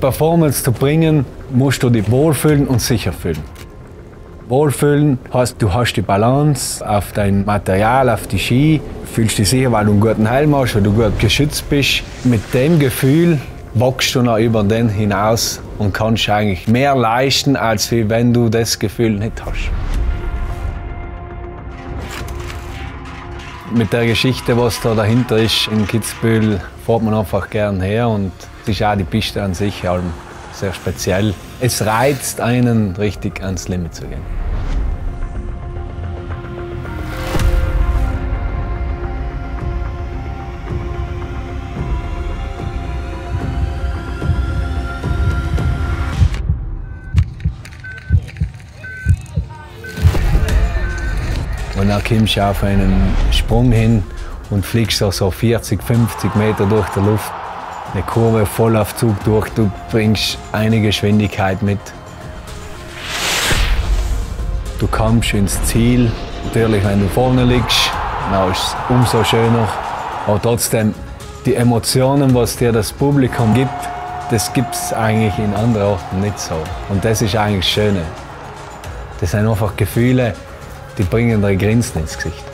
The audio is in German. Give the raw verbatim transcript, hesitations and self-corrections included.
Performance zu bringen, musst du dich wohlfühlen und sicher fühlen. Wohlfühlen heißt, du hast die Balance auf dein Material, auf die Ski, fühlst dich sicher, weil du einen guten Helm hast oder du gut geschützt bist. Mit dem Gefühl wachst du noch über den hinaus und kannst eigentlich mehr leisten, als wenn du das Gefühl nicht hast. Mit der Geschichte, was da dahinter ist, in Kitzbühel fährt man einfach gern her und es ist auch die Piste an sich sehr speziell. Es reizt einen, richtig ans Limit zu gehen. Und dann kommst du auf einen Sprung hin und fliegst so vierzig, fünfzig Meter durch die Luft. Eine Kurve voll auf Zug durch, du bringst eine Geschwindigkeit mit. Du kommst ins Ziel. Natürlich, wenn du vorne liegst, dann ist es umso schöner. Aber trotzdem, die Emotionen, was dir das Publikum gibt, das gibt es eigentlich in anderen Orten nicht so. Und das ist eigentlich das Schöne. Das sind einfach Gefühle, die bringen dir ein Grinsen ins Gesicht.